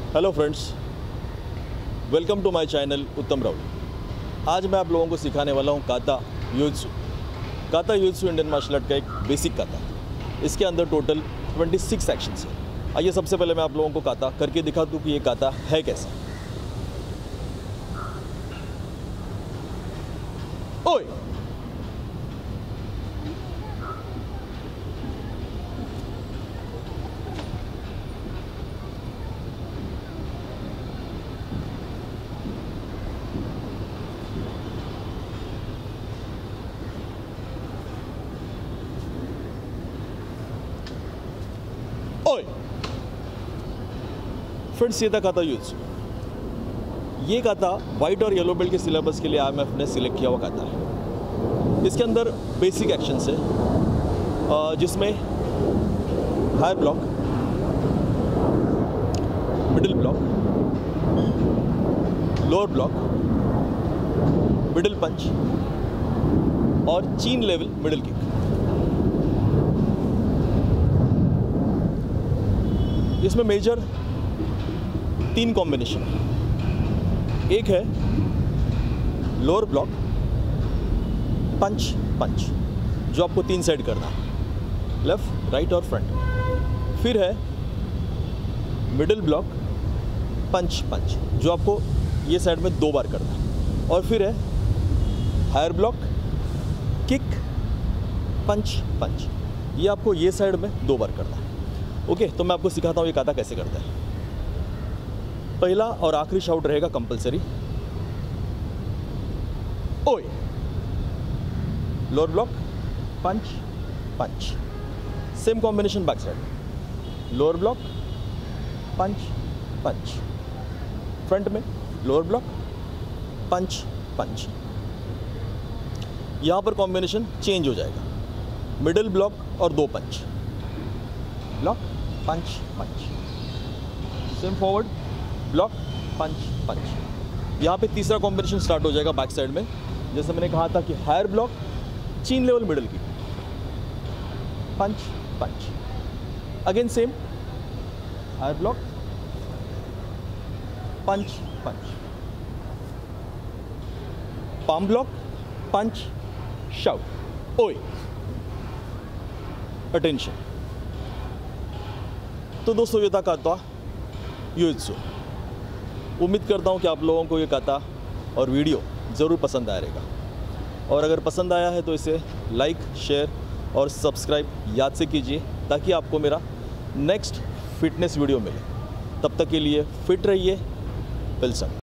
Hello friends, welcome to my channel Uttam Raul. आज मैं आप लोगों को सिखाने वाला हूँ काता युयुत्सु। काता युयुत्सु इंडियन मार्शल आर्ट का एक बेसिक काता। इसके अंदर टोटल 26 एक्शंस है। आइए सबसे पहले मैं आप लोगों को काता करके दिखा दूँ कि ये काता है कैसा। ओए ओए फ्रेंड्स, ये था काता युयुत्सु। ये काता वाइट और येलो बेल्ट के सिलेबस के लिए IMF ने सिलेक्ट किया हुआ काता है। इसके अंदर बेसिक एक्शंस है जिसमें higher block, middle block, lower block, middle punch और चीन लेवल मिडिल किक। इसमें मेजर 3 कॉम्बिनेशन है। एक है लोअर ब्लॉक पंच पंच, जो आपको 3 साइड करना है, लेफ्ट, राइट और फ्रंट। फिर है मिडिल ब्लॉक पंच पंच, जो आपको ये साइड में 2 बार करना है। और फिर है higher block kick punch punch, ये आपको ये साइड में 2 बार करना है। ओके, तो मैं आपको सिखाता हूँ ये काता कैसे करता है। पहला और आखिरी शाउट रहेगा कंपलसरी, ओए। Lower block punch punch, same combination back side. Lower block punch punch, front में लोअर ब्लॉक पंच पंच। यहां पर कॉम्बिनेशन चेंज हो जाएगा, मिडिल ब्लॉक और 2 punch, block punch punch, same forward block punch punch. यहाँ पे तीसरा कॉम्बिनेशन स्टार्ट हो जाएगा बैक साइड में। जैसे मैंने कहा था कि higher block chin level middle की, punch punch. Again same, higher block punch punch, palm block punch shout, ओए। अटेंशन। तो दोस्तों, ये था काता युयुत्सु। उम्मीद करता हूँ कि आप लोगों को ये काता और वीडियो ज़रूर पसंद आया रहेगा। और अगर पसंद आया है तो इसे लाइक, शेयर और सब्सक्राइब याद से कीजिए, ताकि आपको मेरा नेक्स्ट फिटनेस वीडियो मिले। तब तक के लिए फिट रहिए। विल्सन।